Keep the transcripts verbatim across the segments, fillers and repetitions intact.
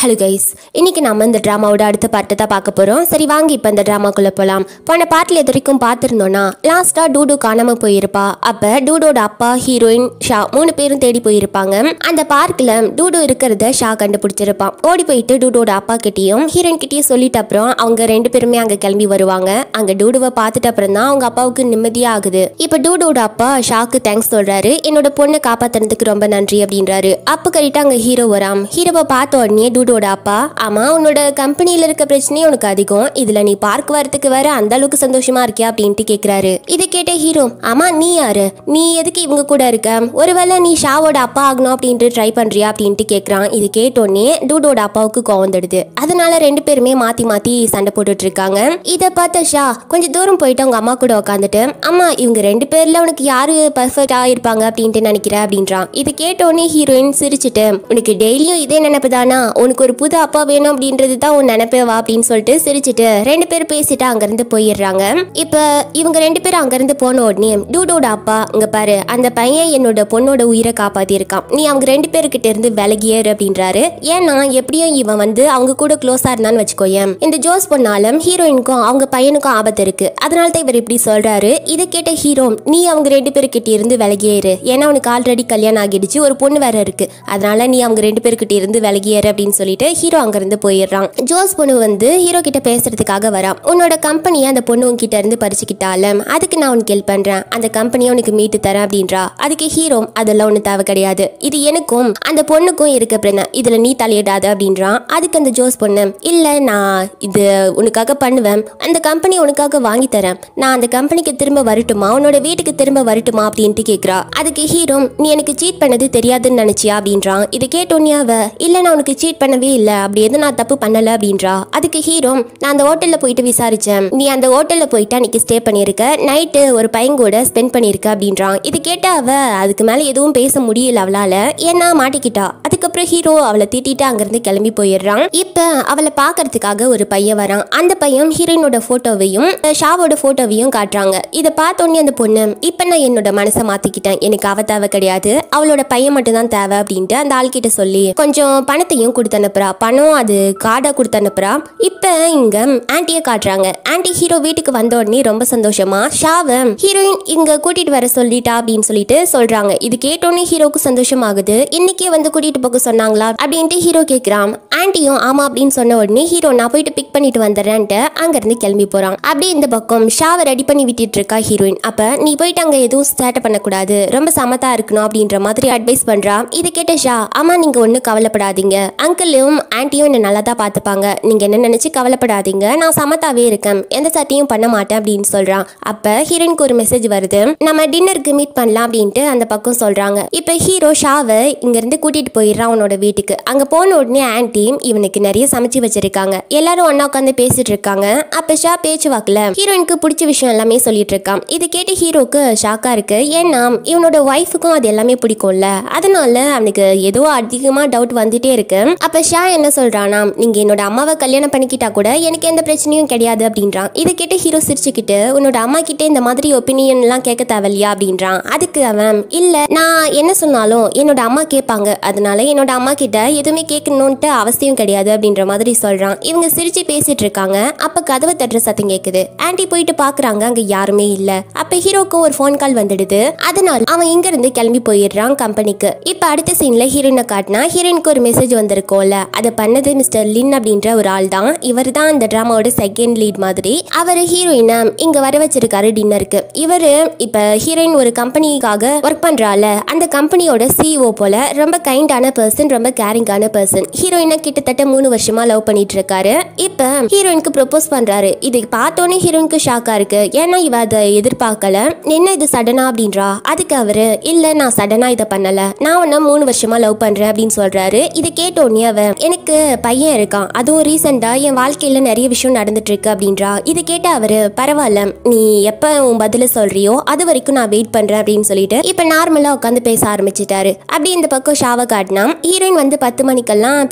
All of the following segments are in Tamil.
ஹலோ கைஸ், இன்னைக்கு நம்ம இந்த ட்ராமாவோட அடுத்த பார்ட்டு தான் பார்க்க போகிறோம். சரி வாங்க இப்போ இந்த ட்ராமாக்குள்ளே போகலாம். போன பார்ட்டில் எது வரைக்கும் பார்த்துருந்தோன்னா, லாஸ்ட்டாக டூடு காணாமல் போயிருப்பா. அப்போ டூடோட அப்பா, ஹீரோயின், ஷா மூணு பேரும் தேடி போயிருப்பாங்க. அந்த பார்க்கில் டூடு இருக்கிறத ஷா கண்டுபிடிச்சிருப்பான். ஓடி போயிட்டு டூடோட அப்பா கிட்டேயும் ஹீரோயின் கிட்டேயும் சொல்லிட்டு அப்புறம் அவங்க ரெண்டு பேருமே அங்கே கிளம்பி வருவாங்க. அங்கே டூடுவை பார்த்துட்டு அப்புறம் தான் அவங்க அப்பாவுக்கு நிம்மதியாக ஆகுது. இப்போ டூடோட அப்பா ஷாக்கு தேங்க்ஸ் சொல்கிறாரு. என்னோட பொண்ணை காப்பாற்றுறதுக்கு ரொம்ப நன்றி அப்படின்றாரு. அப்போ கரெக்டாக அங்கே ஹீரோ வராம். ஹீரோவை பார்த்த உடனே டூடோட அப்பா, ஆமா உன்னோட கம்பெனியில இருக்க பிரச்சனையே உனக்கு அதிகம், இதுல நீ பார்க் வரதுக்கு வேற அந்த அளவுக்கு சந்தோஷமா இருக்கியா அப்படின்ட்டு கேக்குறாரு. இதை கேட்ட ஹீரோ, ஆமா நீ யாரு, நீ எதுக்கு இவங்க கூட இருக்க, ஒருவேளை நீ ஷாவோட அப்பா ஆகணும் அப்படின்ட்டு ட்ரை பண்றியா அப்படின்ட்டு கேக்குறான். இது கேட்டோடனே டூடோட அப்பாவுக்கு கோவம் வந்துடுது. அதனால ரெண்டு பேருமே மாத்தி மாத்தி சண்டை போட்டுட்டு இருக்காங்க. இதை பார்த்த ஷா கொஞ்சம் தூரம் போயிட்டு அவங்க அம்மா கூட உட்காந்துட்டு, அம்மா இவங்க ரெண்டு பேர்ல உனக்கு யாரு பர்ஃபெக்டா இருப்பாங்க அப்படின்ட்டு நினைக்கிற அப்படின்றான். இது கேட்டோடனே ஹீரோயின் சிரிச்சுட்டு, உனக்கு டெய்லியும் இதே நினைப்பு தானா, உனக்கு ஒரு புது அப்பா வேணும் அப்படின்றது தான் உன் நினைப்பேவா அப்படின்னு சொல்லிட்டு சிரிச்சுட்டு ரெண்டு பேரும் பேசிட்டு அங்கிருந்து போயிடுறாங்க. இப்ப இவங்க ரெண்டு பேரும் அங்கிருந்து போன உடனே டூடோட அப்பா, இங்க பாரு அந்த பையன் என்னோட பொண்ணோட உயிரை காப்பாத்தி இருக்கான், நீ அவங்க ரெண்டு பேருக்கிட்ட இருந்து விலகியேறு அப்படின்றாரு. ஏன்னா எப்படியும் இவன் வந்து அவங்க கூட க்ளோஸா இருந்தான்னு வச்சுக்கோயேன், இந்த ஜோஸ் பொண்ணாலும் ஹீரோயினுக்கும் அவங்க பையனுக்கும் ஆபத்து இருக்கு, அதனால தான் இவர் இப்படி சொல்றாரு. இதை கேட்ட ஹீரோ, நீ அவங்க ரெண்டு பேருக்கிட்ட இருந்து விலகியேறு, ஏன்னா உனக்கு ஆல்ரெடி கல்யாணம் ஆகிடுச்சு, ஒரு பொண்ணு வேற இருக்கு, அதனால நீ அவங்க ரெண்டு பேருக்கிட்ட இருந்து விலகியேறு அப்படின்னு சொல்லிட்டு ஹீரோ அங்கிருந்து போயிடுறான். ஜோஸ் பொண்ணு வந்து ஹீரோ கிட்ட பேசுறதுக்காக வரான். உன்னோட கம்பெனியை அந்த பொண்ணு உன்கிட்ட இருந்து பறிச்சுக்கிட்டாலும் அதுக்கு நான் உனக்கு ஹெல்ப் பண்றேன், அந்த கம்பெனியை உனக்கு மீட்டு தரேன் அப்படின்றா. அதுக்கு ஹீரோ, அதெல்லாம் ஒண்ணு தேவை கிடையாது, இது எனக்கும் அந்த பொண்ணுக்கும் இருக்க பிரச்சனை, இதுல நீ தலையிடாத அப்படின்றான். அதுக்கு அந்த ஜோஸ் பொண்ணு, இல்ல நான் இது உனக்காக பண்ணுவேன், அந்த கம்பெனி உனக்காக வாங்கி தரேன், நான் அந்த கம்பெனிக்கு திரும்ப வரட்டுமா, உன்னோட வீட்டுக்கு திரும்ப வரட்டுமா அப்படின்ட்டு கேக்குறா. அதுக்கு ஹீரோ, நீ எனக்கு சீட் பண்ணது தெரியாதுன்னு நினைச்சியா அப்படின்றான். இது கேட்டோன்னே அவ, இல்ல நான் உனக்கு சீட் பண்ணவே இல்ல, அப்படி எதுவும் நான் தப்பு பண்ணல அப்படின்றா. அதுக்கு ஹீரோ, நான் அந்த ஹோட்டல்ல போயிட்டு விசாரிச்சேன், நீ அந்த ஹோட்டல்ல போயிட்டு அன்னைக்கு ஸ்டே பண்ணிருக்க, நைட்டு ஒரு பையன் கூட ஸ்பெண்ட் பண்ணிருக்க அப்படின்றான். இது கேட்டா அவ அதுக்கு மேல எதுவும் பேச முடியல அவளால, ஏன்னா மாட்டிக்கிட்டா. அதுக்கப்புறம் ஹீரோ அவளை திட்டிட்டு அங்கிருந்து கிளம்பி போயிடுறான். இப்ப அவளை பாக்குறதுக்காக ஒரு பையன் வரான். அந்த பையன் ஹீரோயினோட போட்டோவையும் ஷாவோட போட்டோவையும் காட்டுறாங்க. இதை பார்த்தோன்னே அந்த பொண்ணு, இப்ப நான் என்னோட மனசை மாத்திக்கிட்டேன், எனக்கு அவ தேவை கிடையாது, அவளோட பையன் மட்டும் தான் தேவை அப்படின்ட்டு அந்த ஆள் கிட்ட சொல்லி கொஞ்சம் பணத்தையும் கொடுத்து அனுப்புறா. பணம் அது கார்டா கொடுத்து அனுப்புறா. இப்ப இங்க ஆன்ட்டிய காட்டுறாங்க. ஆன்ட்டி ஹீரோ வீட்டுக்கு வந்த உடனே ரொம்ப சந்தோஷமா ஷாவை ஹீரோயின் இங்க கூட்டிட்டு வர சொல்லிட்டா அப்படின்னு சொல்லிட்டு சொல்றாங்க. இது கேட்டோன்னே ஹீரோக்கு சந்தோஷமாகுது. இன்னைக்கே வந்து கூட்டிட்டு போக சொன்னாங்களா அப்படின்ட்டு ஹீரோ கேக்குறான். ஆன்ட்டியும் ஆமா அப்படின்னு சொன்ன உடனே ஹீரோ, நான் போயிட்டு பிக் பண்ணிட்டு வந்துடுறேன்ட்டு அங்க இருந்து கிளம்பி போறான். அப்படியே இந்த பக்கம் ஷாவை ரெடி பண்ணி விட்டுட்டு இருக்கா ஹீரோயின். அப்ப நீ போயிட்டு அங்க எதுவும் சேட்டை பண்ணக்கூடாது, ரொம்ப சமத்தா இருக்கணும் அப்படின்ற மாதிரி அட்வைஸ் பண்றா. இதை கேட்ட ஷா, ஆமா நீங்க ஒண்ணு கவலைப்படாதீங்க, அங்கிளும் ஆன்ட்டியும் என்ன நல்லா தான் பார்த்துப்பாங்க, நீங்க என்ன நினைச்சு கவலைப்படாதீங்க, நான் சமத்தாவே இருக்கேன், எந்த சட்டையும் பண்ண மாட்டேன் அப்படின்னு சொல்றான். அப்ப ஹீரோயினுக்கு ஒரு மெசேஜ் வருது, நம்ம டின்னருக்கு மீட் பண்ணலாம் அப்படின்ட்டு அந்த பக்கம் சொல்றாங்க. இப்ப ஹீரோ ஷாவை இங்க இருந்து கூட்டிட்டு போயிடுறான் அவனோட வீட்டுக்கு. அங்க போன உடனே ஆன்ட்டி இவனுக்கு நிறைய சமைச்சு வச்சிருக்காங்க, எல்லாரும் ஒன்னா உட்காந்து பேசிட்டு இருக்காங்க. அப்ப ஷா பேச்சு வாக்குல ஹீரோயினுக்கு பிடிச்ச விஷயம் எல்லாமே சொல்லிட்டு இருக்கான். இது கேட்டு ஹீரோக்கு ஷாக்கா இருக்கு. ஏன்னா இவனோட ஒய்ஃபுக்கும் அது எல்லாமே பிடிக்கும்ல, அதனால அவனுக்கு ஏதோ அதிகமா டவுட் வந்துட்டே இருக்கு. அப்ப ஷா என்ன சொல்றானா, நீங்க என்னோட அம்மாவை கல்யாணம் பண்ணிக்கிட்டா கூட எனக்கு எந்த பிரச்சனையும் கிடையாது அப்படின்றான். இதை கேட்டு ஹீரோ சிரிச்சுக்கிட்டு, உன்னோட அம்மா கிட்ட இந்த மாதிரி ஒப்பீனியன் எல்லாம் கேட்க தேவையா அப்படின்றான். அதுக்கு அவன், இல்ல நான் என்ன சொன்னாலும் என்னோட அம்மா கேட்பாங்க, அதனால என்னோட அம்மா கிட்ட எதுவுமே கேட்கணும்ட்டு அவசியம் கிடையாது அப்படின்ற மாதிரி சொல்றான். இவங்க சிரிச்சு பேசிட்டு இருக்காங்க. அப்ப கதவை தட்டுற சத்தம் கேக்குது. ஆன்ட்டி போயிட்டு பாக்குறாங்க, அங்க யாருமே இல்ல. அப்ப ஹீரோக்கு ஒரு போன் கால் வந்துடுது. அதனால அவன் இங்க இருந்து கிளம்பி போயிடுறான் கம்பெனிக்கு. இப்ப அடுத்த சீன்ல ஹீரோயினை காட்டினா ஹீரோயினுக்கு ஒரு மெசேஜ் வந்திருக்கோம்ல, அதை பண்ணது மிஸ்டர் லின் அப்படின்ற ஒரு ஆள் தான். இவர் தான் இந்த டிராமாவோட செகண்ட் லீட் மாதிரி. அவர் ஹீரோயினை இங்க வர வச்சிருக்காரு டின்னருக்கு. இவரு இப்ப ஹீரோயின் ஒரு கம்பெனிக்காக ஒர்க் பண்றால, அந்த கம்பெனியோட சிஇஓ போல, ரொம்ப கைண்டான பர்சன், ரொம்ப கேரிங்கான பர்சன். ஹீரோயினை கிட்டத்தட்ட மூணு வருஷமா லவ் பண்ணிட்டு இருக்காரு. இப்ப ஹீரோயினுக்கு ப்ரொபோஸ் பண்றாரு. இது பார்த்தோன்னே ஹீரோயினுக்கு ஷாக்கா இருக்கு. ஏன்னா இவ அதை எதிர்பார்க்கல. என்ன இது சடனா அப்படின்றா. அதுக்கு அவரு, இல்ல நான் சடனா இதை பண்ணல, நான் உன்ன மூணு வருஷமா லவ் பண்றேன் அப்படின்னு சொல்றாரு. இதை கேட்டோன்னே அவ, எனக்கு பையன் இருக்கான், அதுவும் ரீசெண்டா என் வாழ்க்கையில நிறைய விஷயம் நடந்துட்டு இருக்கு அப்படின்றா. இதை கேட்ட அவரு, பரவாயில்ல நீ எப்ப உன் பதில சொல்றியோ அது வரைக்கும் நான் வெயிட் பண்றேன் அப்படின்னு சொல்லிட்டு இப்ப நார்மலா உட்காந்து பேச ஆரம்பிச்சிட்டாரு. அப்படி இந்த பக்கம் ஷாவை காட்டினா ஹீரோயின் வந்து பத்து மணிக்கெல்லாம் பிக் பண்ணிக்கிற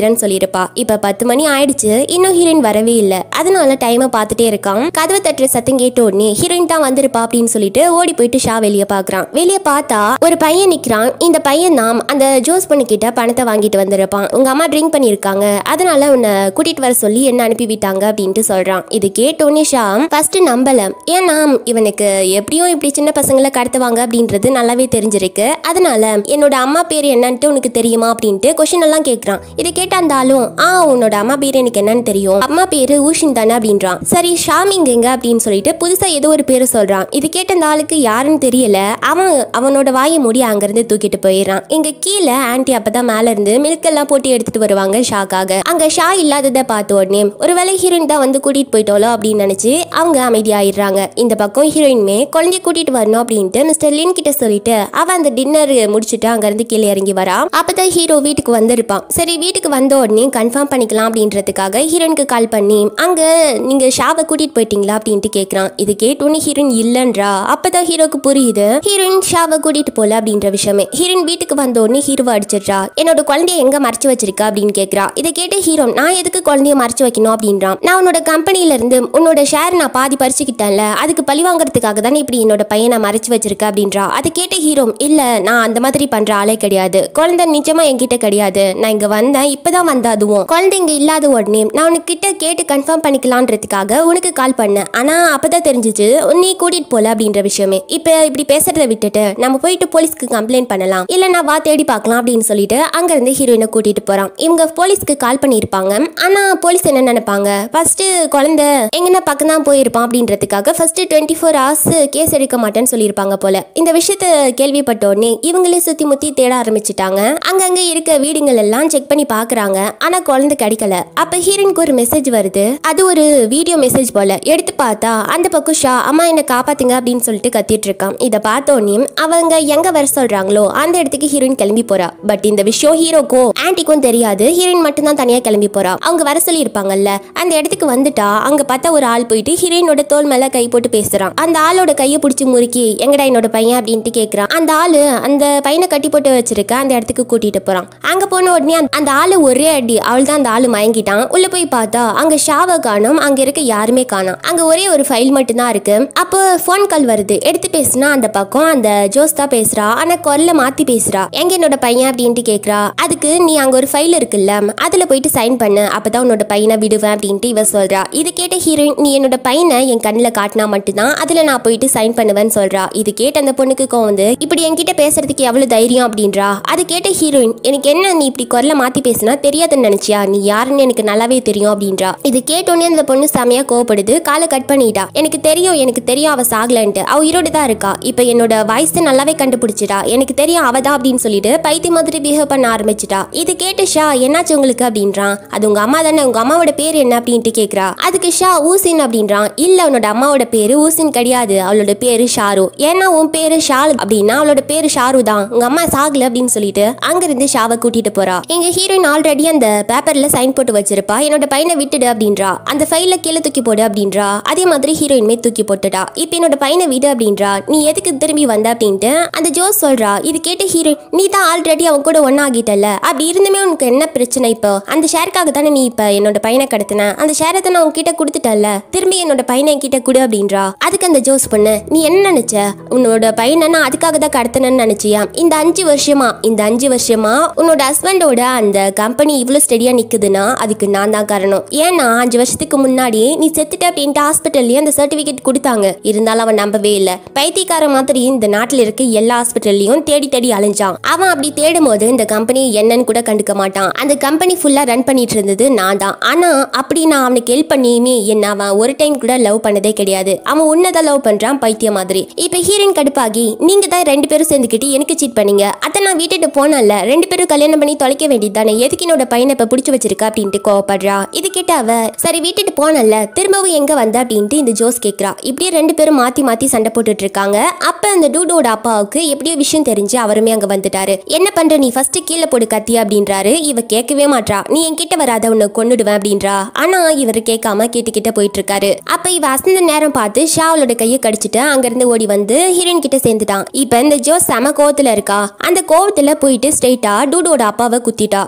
வைக்கிறேன்னு சொல்லியிருப்பா. இப்ப பத்து மணி ஆயிடுச்சு, இன்னும் ஹீரோயின் வரவே இல்ல. அதனால டைமை பார்த்துட்டே இருக்கான். கதவை தட்டுற சத்தம் கேட்ட உடனே ஹீரோயின் தான் வந்திருப்பா அப்படின்னு சொல்லிட்டு ஓடி போயிட்டு ஷா வெளியே பாக்குறான். வெளியே பார்த்தா ஒரு பையன் நிக்கிறான். இந்த பையன் தான் அந்த ஜோஸ் பொண்ணு கிட்ட பணத்தை வாங்கிட்டு வந்திருப்பான். உங்க அம்மா ட்ரிங்க் பண்ணிருக்காங்க, அதனால உன்னை கூட்டிட்டு வர சொல்லி என்ன அனுப்பி விட்டாங்க அப்படின்ட்டு சொல்றான். இது கேட்டோன்னே ஷா ஃபர்ஸ்ட் நம்பல. ஏன்னா இவனுக்கு எப்படியும் இப்படி சின்ன பசங்களை கடத்துவாங்க அப்படின்றது நல்லாவே தெரிஞ்சிருக்கு. அதனால என்னோட அம்மா பேரு என்னன்ட்டு உனக்கு தெரியுமா அப்படின்ட்டு கொஸ்டின் எல்லாம் கேட்கறான். இதை கேட்ட அந்த ஆளும் ஆ உன்னோட அம்மா பேரு எனக்கு என்னன்னு தெரியும், அம்மா பேரு ஊஷின் தானே அப்படின்றான். சரி ஷாமிங் எங்க அப்படின்னு சொல்லிட்டு புதுசா ஏதோ ஒரு பேரு சொல்றான். இது கேட்ட அந்த ஆளுக்கு யாருன்னு தெரியல. அவன் அவனோட வாயை மூடி அங்கிருந்து தூக்கிட்டு போயிடறான். இங்க கீழே ஆன்டி அப்பதான் மேல இருந்து மில்க் எல்லாம் போட்டு எடுத்துட்டு வருவாங்க ஷாக்காக. அங்க ஷா இல்லாததை பார்த்த உடனே ஒருவேளை ஹீரோயின் தான் வந்து கூட்டிட்டு போயிட்டோலோ அப்படின்னு நினைச்சு அவங்க அமைதியாயிடுறாங்க. இந்த பக்கம் ஹீரோயின்மே குழந்தைய கூட்டிட்டு வரணும் அப்படின்ட்டு மிஸ்டர் லின் கிட்ட சொல்லிட்டு அவ அந்த டின்னர் முடிச்சுட்டு அங்க இருந்து கீழே இறங்கி வரா. அப்பதான் ஹீரோ வீட்டுக்கு வந்திருப்பான். சரி வீட்டுக்கு வந்த உடனே கன்ஃபார்ம் பண்ணிக்கலாம் அப்படின்றதுக்காக ஹீரோயினுக்கு கால் பண்ணி அங்க நீங்க ஷாவை கூட்டிட்டு போயிட்டீங்களா அப்படின்ட்டு கேக்குறான். இது கேட்டோன்னு ஹீரோயின் இல்லன்றா. அப்பதான் ஹீரோக்கு புரியுது ஹீரோயின் ஷாவை கூட்டிட்டு போல அப்படின்ற விஷயமே. ஹீரோயின் வீட்டுக்கு வந்த உடனே ஹீரோவை அடிச்சிடுறா. என்னோட குழந்தைய எங்க மறைச்சு வச்சிருக்க அப்படின்னு கேக்குறா. இதை கேட்ட ஹீரோ நான் எதுக்கு குழந்தைய மறைச்சு வைக்கணும் அப்படின்றான். நான் உன்னோட கம்பெனில இருந்து உன்னோட ஷேர் நான் பாதி பறிச்சுக்கிட்டேன்ல, அதுக்கு பழி வாங்குறதுக்காக தானே இப்படி என்னோட பையனை மறைச்சு வச்சிருக்க அப்படின்றா. அதை கேட்ட ஹீரோ இல்ல நான் அந்த மாதிரி பண்ற ஆளே கிடையாது, குழந்தை நிஜமா என்கிட்ட கிடையாது, நான் இங்க வந்தேன் இப்பதான் வந்த, அதுவும் குழந்தை இங்க இல்லாத உடனே நான் உனக்கு கிட்ட கேட்டு கன்ஃபார்ம் பண்ணிக்கலான்றதுக்காக உனக்கு கால் பண்ணேன். ஆனா அப்பதான் தெரிஞ்சிச்சு நீ கூட்டிட்டு போல அப்படின்ற விஷயமே. இப்ப இப்படி பேசுறதை விட்டுட்டு நம்ம போயிட்டு போலீஸ்க்கு கம்ப்ளைண்ட் பண்ணலாம், இல்ல நான் வா தேடி பார்க்கலாம் அப்படின்னு சொல்லிட்டு அங்க இருந்து ஹீரோயினை கூட்டிட்டு போறான். இவங்க போலீஸ்க்கு கால் பண்ணிருப்பாங்க. ஆனா போலீஸ் என்ன நினைப்பாங்க, ஃபர்ஸ்ட் குழந்தை எங்கன்னா பக்கம் தான் போயிருப்பான் அப்படின்றதுக்காக first twenty four hours case எடுக்க மாட்டேன்னு சொல்லியிருப்பாங்க போல. இந்த விஷயத்த கேள்விப்பட்ட உடனே இவங்களே சுத்தி முத்தி தேட ஆரம்பிச்சுட்டாங்க. அங்கங்க இருக்க வீடுகள் எல்லாம் செக் பண்ணி பாக்குறாங்க. ஆனா குழந்தை கிடைக்கல. அப்ப ஹீரோயினுக்கு ஒரு மெசேஜ் வருது. அது ஒரு வீடியோ மெசேஜ் போல. எடுத்து பார்த்தா அந்த பக்கம் ஷா அம்மா என்ன காப்பாத்துங்க அப்படின்னு சொல்லிட்டு கத்திட்டு இருக்கான். இதை பார்த்த உடனே அவங்க எங்க வர சொல்றாங்களோ அந்த இடத்துக்கு ஹீரோயின் கிளம்பி போறா. பட் இந்த விஷயம் ஹீரோக்கும் ஆன்டிக்கும் தெரியாது. ஹீரோயின் மட்டும் தான் தனியா கிளம்பி போறா. அவங்க வர சொல்லி இருப்பாங்கல்ல, அந்த இடத்துக்கு வந்துட்டா அங்க பார்த்தா ஒரு ஆள் போயிட்டு ஹீரோயினோட தோல் மேல கை போட்டு பேசுறான். அந்த ஆளோட கையை பிடிச்சி முறுக்கி எங்கடா என்னோட பையன் அப்படின்ட்டு கேக்குறான். அந்த ஆளு அந்த பையனை கட்டி போட்டு வச்சிருக்க அந்த இடத்துக்கு கூட்டிட்டு போறான். அங்க போன உடனே அந்த ஆளு ஒரே அடி, அவள் தான் அந்த ஆளு மயங்கிட்டான். உள்ள போய் பார்த்தா அங்க ஷாவை காணோம், அங்க இருக்க யாருமே காணோம். அங்க ஒரே ஒரு ஃபைல் மட்டும் தான் இருக்கு. அப்போ போன் கால் வருது. எடுத்து பேசினா அந்த பக்கம் அந்த ஜோஸ் தான் பேசுறா. ஆனா குரல்ல மாத்தி பேசுறா. எங்க என்னோட பையன் அப்படின்ட்டு கேக்குறா. அதுக்கு நீ அங்க ஒரு ஃபைல் இருக்குல்ல அதுல போயிட்டு சைன் பண்ணு, அப்பதான் உன்னோட பையனை விடுவேன் அப்படின்ட்டு இவ சொல்றா. இது கேட்ட ஹீரோயின் நீ என்னோட பையனை என் கண்ணுல காட்டினா மட்டும்தான் அதுல நான் போயிட்டு சைன் பண்ணுவேன்னு சொல்றா. இது கேட்ட அந்த பொண்ணுக்கு வந்து இப்படி என்கிட்ட பேசுறதுக்கு எவ்வளவு தைரியம் அப்படின்றா. அது கேட்ட ஹீரோயின் எனக்கு என்ன நீ இப்படி குரல மாத்தி பேசினா தெரியாதுன்னு நினைச்சியா, நீ யாருன்னு எனக்கு நல்லாவே தெரியும் அப்படின்றா. இது கேட்டோன்னே அந்த பொண்ணு செமையா கோவப்படுது. காலை கட் பண்ணிட்டா. எனக்கு தெரியும் எனக்கு தெரியும் அவ சாகலன்ட்டு, அவ உயிரோடு தான் இருக்கா. இப்ப என்னோட வாய்ஸ் நல்லாவே கண்டுபிடிச்சிட்டா. எனக்கு தெரியும் அவதான் அப்படின்னு சொல்லிட்டு பைத்திய மாதிரி பிஹேவ் பண்ண ஆரம்பிச்சிட்டா. இது கேட்டு ஷா என்னாச்சு உங்களுக்கு அப்படின்றான். அது உங்க அம்மா தானே, உங்க அம்மாவோட பேர் என்ன அப்படின்ட்டு கேக்குறா. அதுக்கு ஷா ஊசின் அப்படின்றான். இல்ல உன்னோட அம்மாவோட பேரு ஊசின் கிடையாது, அவளோட பேரு ஷாரு. ஏன்னா உன் பேரு ஷால் அப்படின்னா அவளோட பேரு ஷாரு தான், உங்க அம்மா சாகல அப்படின்னு சொல்லிட்டு அங்கிருந்து ஷாவை கூட்டிட்டு போறா. எங்க ஹீரோயின் ஆல்ரெடி அந்த பேப்பர்ல சைன் போட்டு வச்சிருப்பா. என்னோட பையனை விட்டுடு அப்படின்றா. அந்த ஃபைல கீழே தூக்கி போடு அப்படின்றா. அதே மாதிரி ஹீரோயின்மே தூக்கி போட்டுட்டா. இப்ப என்னோட பையனை விடு அப்படின்றா. நீ எதுக்கு திரும்பி வந்த அப்படின்ட்டு அந்த ஜோஸ் சொல்றா. இது கேட்ட ஹீரோயின் நீ தான் ஆல்ரெடி அவன் கூட ஒன்னாகிட்டல, அப்படி இருந்துமே உனக்கு என்ன பிரச்சனை? இப்போ அந்த ஷேருக்காக தானே நீ இப்ப என்னோட பையனை கடத்தின, அந்த ஷேரை தான் நான் உன்கிட்ட கொடுத்துட்டல, திரும்பி என்னோட பையனை என்கிட்ட கொடு அப்படின்றா. அதுக்கு அந்த ஜோஸ் பொண்ணு நீ என்ன நினைச்ச, உன்னோட பையனை நான் அதுக்காக தான் கடத்தினேன்னு நினைச்சியா? இந்த அஞ்சு வருஷமா இந்த அஞ்சு வருஷமா உன்னோட ஹஸ்பண்டோட அந்த கம்பெனி இவ்வளவு ஸ்டெடியா நிக்குதுன்னா அதுக்கு நான் தான் காரணம். ஏன்னா அஞ்சு வருஷத்துக்கு முன்னாடி நீ செத்துட்ட அப்படின்ட்டு ஹாஸ்பிட்டல்லயே அந்த சர்டிபிகேட் கொடுத்தாங்க. இருந்தாலும் அவன் நம்பவே இல்ல. பைத்தியக்கார மாதிரி இந்த நாட்டுல இருக்க எல்லா ஹாஸ்பிட்டல்லையும் தேடி தேடி அலைஞ்சான். அவன் அப்படி தேடும் போது இந்த கம்பெனி என்னன்னு கூட கண்டுக்க மாட்டான். அந்த கம்பெனி ஃபுல்லா ரன் பண்ணிட்டு இருந்தது நான் தான். ஆனா அப்படி நான் அவனுக்கு ஹெல்ப் பண்ணியுமே என்ன அவன் ஒரு டைம் கூட லவ் பண்ணதே கிடையாது. அவன் உன்னதான் லவ் பண்றான் பைத்திய மாதிரி. இப்ப ஹீரோயின் கடுப்பாகி நீங்க தான் ரெண்டு பேரும் சேர்ந்துக்கிட்டு எனக்கு சீட் பண்ணீங்க, அத நான் வீட்டுட்டு போனல, ரெண்டு பேரும் கல்யாணம் பண்ணி தொலைக்க வேண்டியதானே, எதுக்கு என்னோட பையனை இப்ப பிடிச்சு வச்சிருக்கா அப்படின்ட்டு கோவப்படுறா. இது கிட்ட அவ சரி வீட்டுட்டு போனல திரும்பவும் எங்க வந்த அப்படின்ட்டு இந்த ஜோஸ் கேக்குறா. இப்படியே ரெண்டு பேரும் மாத்தி மாத்தி சண்டை போட்டுட்டு இருக்காங்க. அப்ப அந்த டூடோட அப்பாவுக்கு எப்படியோ விஷயம் தெரிஞ்சு அவருமே அங்க வந்துட்டாரு. என்ன பண்ற நீ ஃபர்ஸ்ட் கீழே போடு கத்தி அப்படின்றாரு. இவ கேட்கவே மாட்டா. நீ என்கிட்ட வராத உன்னை கொன்னுடுவேன் அப்படின்றா. ஆனா இவரு கேட்காம கேட்டுக்கிட்ட போயிட்டு இருக்காரு. அப்ப இவ அசந்த நேரம் பார்த்து ஷாவலோட கையை கடிச்சிட்டு அங்க இருந்து ஓடி வந்து ஹீரோயின் கிட்ட சேர்ந்துட்டான். இப்ப இந்த ஜோஸ் செம கோவத்துல இருக்கா. அந்த கோவத்துல போயிட்டு ஸ்ட்ரெயிட்டா டூடோட அப்பாவை குத்திட்டா. அவரை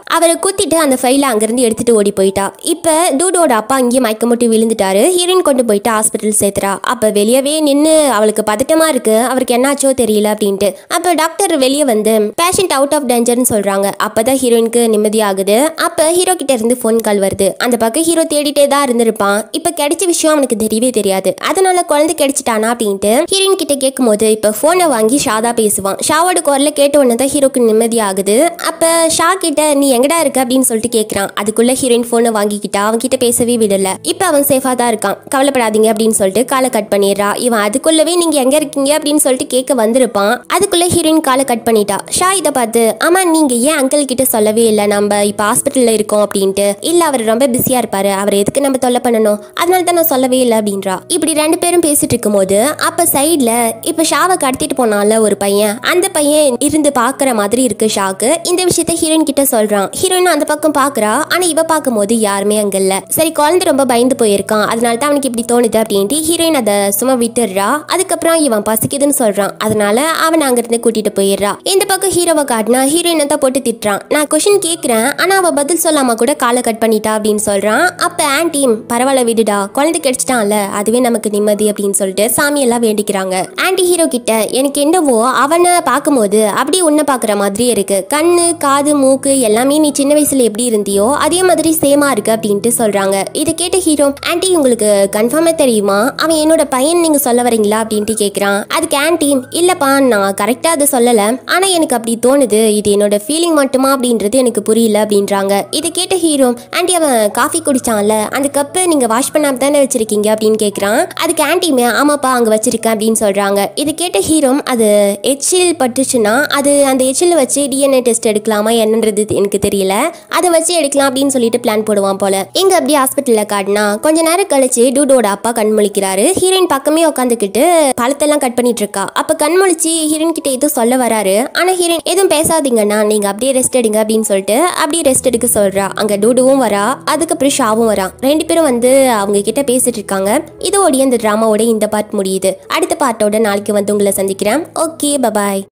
குத்திட்டு அந்த ஃபைலை அங்கிருந்து எடுத்துட்டு ஓடி போயிட்டா. இப்ப டூடோட அப்பா அங்கேயே மயக்க முட்டி விழுந்துட்டாரு. ஹீரோயின் கொண்டு போயிட்டு ஹாஸ்பிட்டல் சேர்த்துறா. அப்ப வெளியவே நின்று அவளுக்கு பதட்டமா இருக்கு, அவருக்கு என்னாச்சோ தெரியல அப்படின்ட்டு. அப்ப டாக்டர் வெளியே வந்து பேஷண்ட் அவுட் ஆஃப் டேஞ்சர்னு சொல்றாங்க. அப்பதான் ஹீரோயினுக்கு நிம்மதியாகுது. அப்ப ஹீரோ கிட்ட இருந்து போன் கால் வருது. அந்த பக்கம் ஹீரோ தேடிட்டே தான் இருந்திருப்பான். இப்ப கிடைச்ச விஷயம் அவனுக்கு தெரியவே தெரியாது. அதனால குழந்தை கிடைச்சிட்டானா அப்படின்ட்டு ஹீரோயின் கிட்ட கேட்கும் போது இப்ப போனை வாங்கி ஷாதா பேசுவான். ஷாவோட குரல கேட்ட உடனே தான் ஹீரோக்கு நிம்மதி ஆகுது. அப்ப ஷா கிட்ட நீ எங்கடா இருக்க அப்படின்னு சொல்லிட்டு கேட்கறான். அதுக்குள்ள ஹீரோயின் போனை வாங்கிக்கிட்டா. அவன் கிட்ட பேசவே விடல. இப்ப அவன் சேஃபா தான் இருக்கான், கவலைப்படாதீங்க அப்படின்னு சொல்லிட்டு காலை கட் பண்ணிடுறா. இவன் அதுக்குள்ளவே நீங்க எங்க இருக்கீங்க அப்படின்னு சொல்லிட்டு கேட்க வந்திருப்பான். அதுக்குள்ள ஹீரோயின் காலை கட் பண்ணிட்டா. ஷா இதை பார்த்து ஆமா நீங்க ஏன் அங்கிள் கிட்ட சொல்லவே இல்லை நம்ம இப்ப ஹாஸ்பிட்டல்ல இருக்கோம் அப்படின்ட்டு. இல்ல அவர் ரொம்ப பிஸியா இருப்பாரு, அவர் எதுக்கு நம்ம தொல்லை பண்ணணும், அதனால தான் நான் சொல்லவே இல்லை அப்படின்றா. இப்படி ரெண்டு பேரும் பேசிட்டு இருக்கும் போது அப்ப சைட்ல இப்ப ஷாவை கடத்திட்டு போனால ஒரு பையன், அந்த பையன் இருந்து பாக்குற மாதிரி இருக்கு ஷாக்கு. இந்த விஷயத்த ஹீரோயின் கிட்ட சொல்றான். ஹீரோயின் அந்த பக்கம் பாக்குறா. ஆனா இவ பார்க்கும் போது யாருமே அங்க இல்ல. சரி குழந்தை ரொம்ப பயந்து போயிருக்கான், அதனால தான் அவனுக்கு இப்படி தோணுது அப்படின்ட்டு ஹீரோயின் அதை சும்மா விட்டுடுறா. அதுக்கப்புறம் இவன் பசிக்குதுன்னு சொல்றான். அதனால அவன் அங்க இருந்து கூட்டிட்டு போயிடுறா. இந்த பக்கம் ஹீரோவை காட்டினா ஹீரோயினை தான் போட்டு திட்டுறான். நான் கொஸ்டின் கேட்கிறேன் ஆனா அவ பதில் சொல்லாம கூட காலை கட் பண்ணிட்டா அப்படின்னு சொல்றான். அப்ப ஆன்டி பரவாயில்ல விடுடா, குழந்தை கிடைச்சிட்டான்ல அதுவே நமக்கு நிம்மதி அப்படின்னு சொல்லிட்டு சாமி எல்லாம் வேண்டிக்கிறாங்க. ஆன்டி ஹீரோ கிட்ட எனக்கு என்னவோ அவனை பார்க்கும்போது அப்படியே உன்னை பாக்குற மாதிரி இருக்கு, கண்ணு காது மூக்கு எல்லாமே நீ சின்ன வயசுல எப்படி இருந்தியோ அதே மாதிரி சேமா இருக்கு அப்படின்ட்டு சொல்றாங்க. இதை கேட்ட ஹீரோ ஆன்டி உங்களுக்கு கன்ஃபார்மா தெரியுமா அவன் என்னோட பையன் நீங்க சொல்ல வரீங்களா அப்படின்ட்டு கேட்கிறான். அதுக்கு ஆன்டி இல்லப்பா நான் கரெக்டா அதை சொல்லல, ஆனா எனக்கு அப்படி தோணுது, இது என்னோட ஃபீலிங் மட்டுமா அப்படின்றது எனக்கு புரியல அப்படின்றாங்க. இதை கேட்ட ஹீரோ ஆன்டி அவன் காஃபி குடிச்சான்ல அந்த கப்பை நீங்க வாஷ் பண்ணாம தானே வச்சிருக்கீங்க அப்படின்னு கேட்கிறான். அதுக்கு ஆன்டிமே ஆமாப்பா அங்க வச்சிருக்கேன் அப்படின்னு சொல்றாங்க. இதை கேட்ட ஹீரோ அது எச்சில் பட்டுச்சுன்னா அது அந்த எச்சில் வச்சு டிஎன்ஏ டெஸ்ட் எடுக்கலாமா என்னன்றது எனக்கு தெரியல, அதை வச்சு எடுக்கலாம் அப்படின்னு சொல்லிட்டு பிளான் போடுவான் போல. இங்க அப்படியே ஹாஸ்பிட்டல்ல காட்டினா கொஞ்ச நேரம் கழிச்சு டூடோட அப்பா கண் முழிக்கிறாரு. ஹீரோயின் பக்கமே உட்காந்துக்கிட்டு பழத்தெல்லாம் கட் பண்ணிட்டு இருக்கா. அப்ப கண் முழிச்சு ஹீரோயின் கிட்ட எதுவும் சொல்ல வராரு. ஆனா ஹீரோயின் எதுவும் பேசாதீங்கன்னா நீங்க அப்படியே ரெஸ்ட் எடுங்க அப்படின்னு சொல்லிட்டு அப்படியே ரெஸ்ட் எடுக்க சொல்றா. அங்க டூடுவும் வரா, அதுக்கப்புறம் ஷாவும் வரா. ரெண்டு பேரும் வந்து அவங்க கிட்ட பேசிட்டு இருக்காங்க. இதோட இந்த டிராமாவோட இந்த பார்ட் முடியுது. அடுத்த பார்ட்டோட நாளைக்கு வந்து உங்களை சந்திக்கிறேன். Okay bye bye.